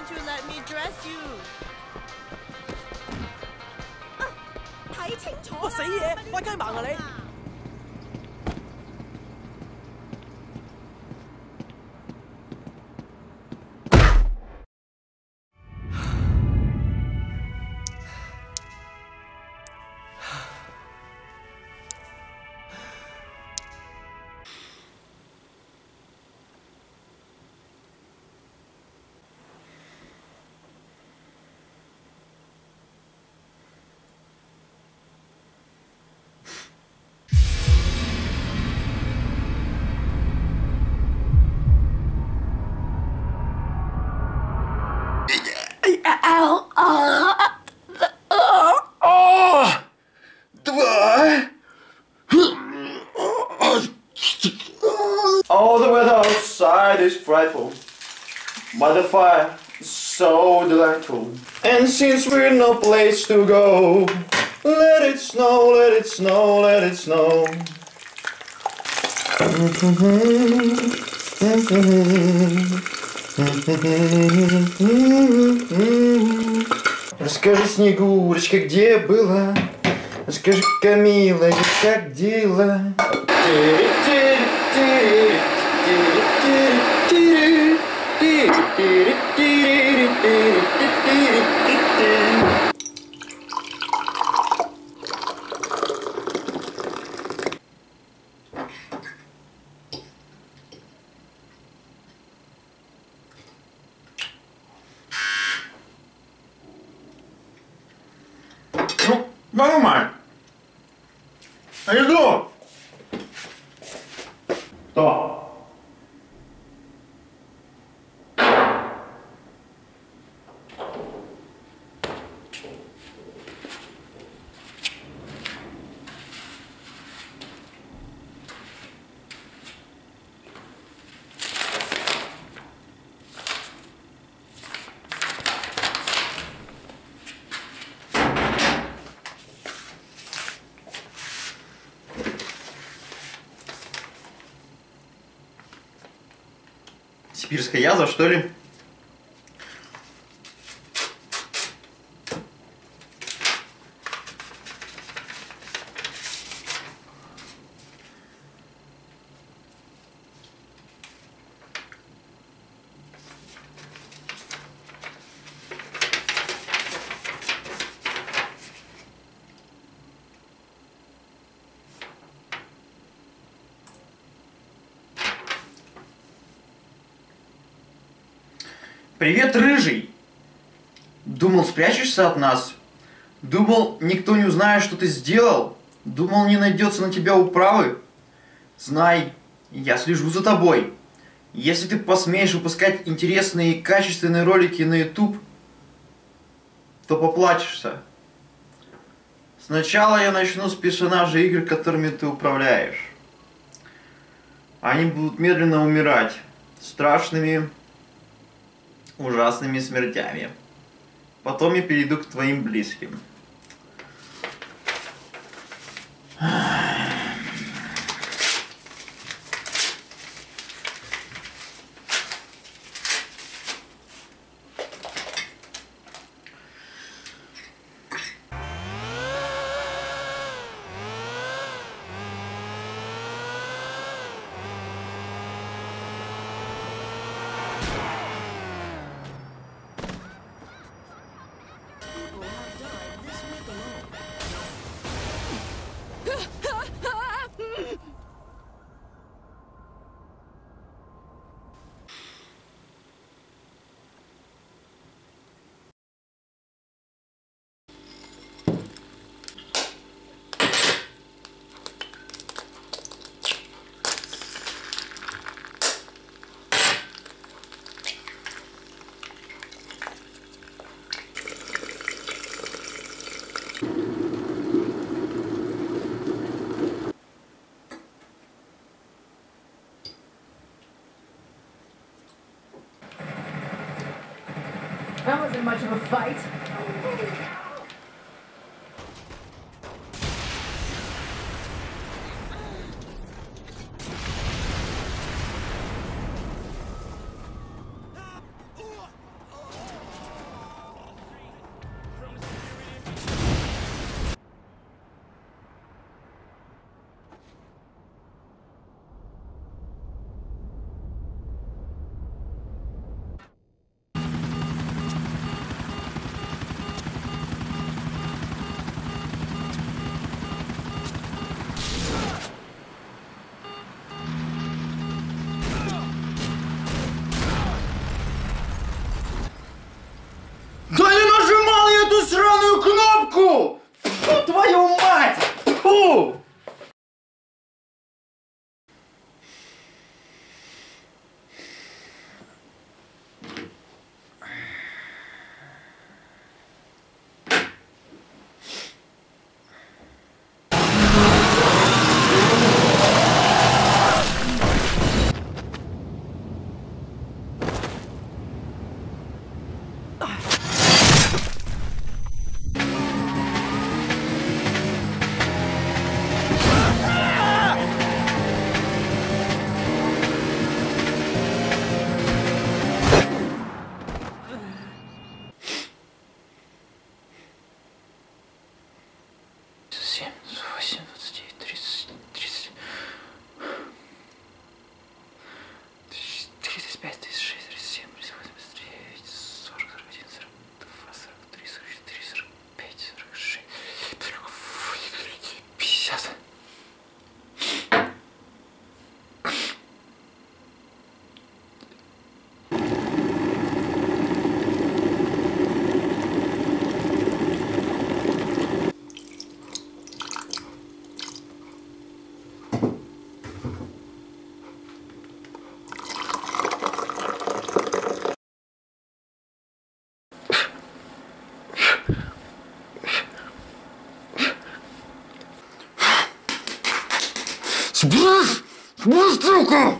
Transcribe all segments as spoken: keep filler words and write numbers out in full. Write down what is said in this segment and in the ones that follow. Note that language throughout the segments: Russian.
Won't you let me dress you? 睇清楚！ 哇死嘢！開雞盲啊你！ Oh, the weather outside is frightful, but the fire is so delightful. And since we're no place to go, let it snow, let it snow, let it snow. Расскажи, Снегурочка, где была? Расскажи-ка, милая, как дела? Ну, нормально. Иду. Что? Сибирская язва, что ли? Привет, рыжий! Думал, спрячешься от нас? Думал, никто не узнает, что ты сделал? Думал, не найдется на тебя управы? Знай, я слежу за тобой. Если ты посмеешь выпускать интересные и качественные ролики на YouTube, то поплачешься. Сначала я начну с персонажей игр, которыми ты управляешь. Они будут медленно умирать страшными, ужасными смертями. Потом я перейду к твоим близким. That wasn't much of a fight. Быстренько!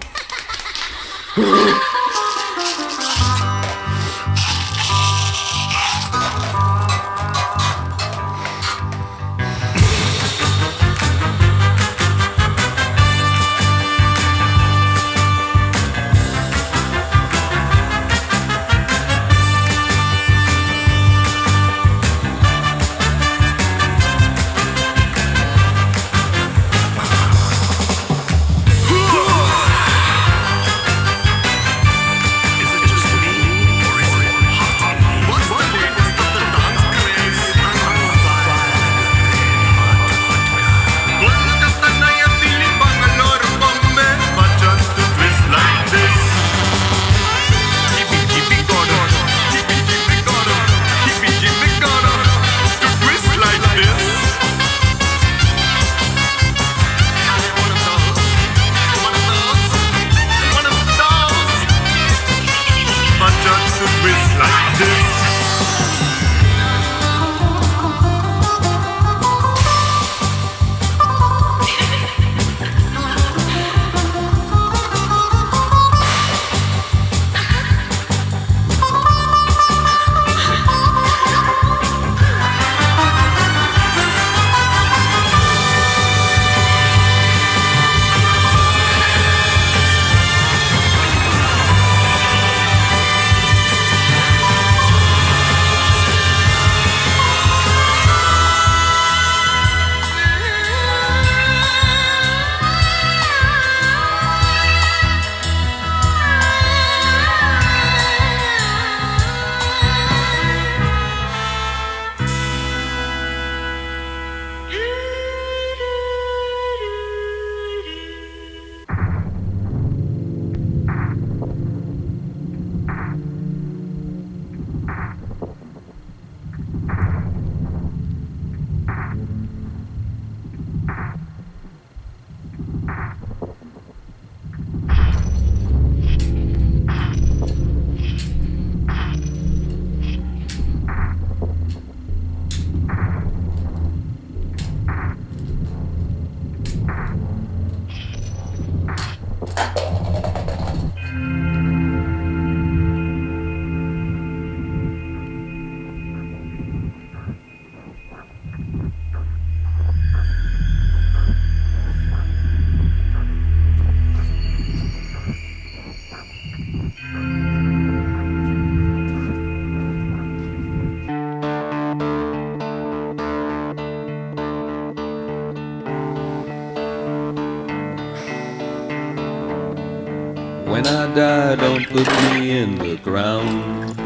When I die, don't put me in the ground.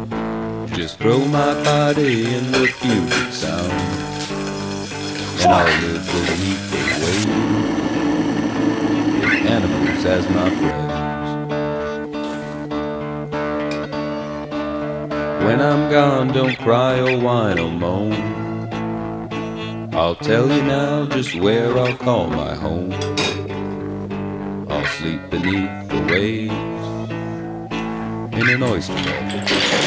Just throw my body in the Puget Sound, and I'll live beneath the waves with animals as my friends. When I'm gone, don't cry or whine or moan. I'll tell you now just where I'll call my home. I'll sleep beneath the waves in an oyster bowl.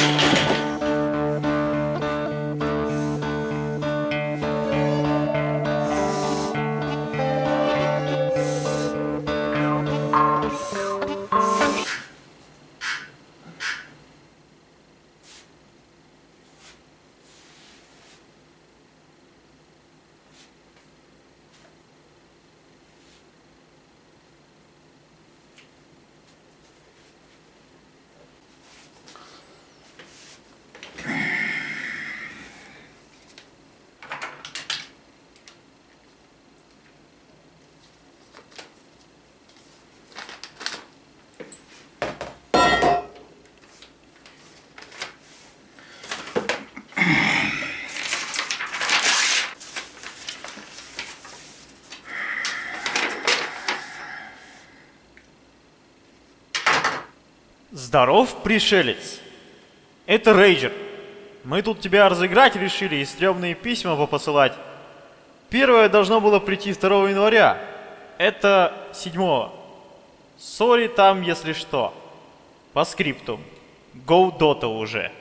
Здоров, пришелец! Это Рейджер. Мы тут тебя разыграть решили и стрёмные письма попосылать. Первое должно было прийти второго января. Это седьмого. Сори там, если что. По скрипту. Go Dota уже.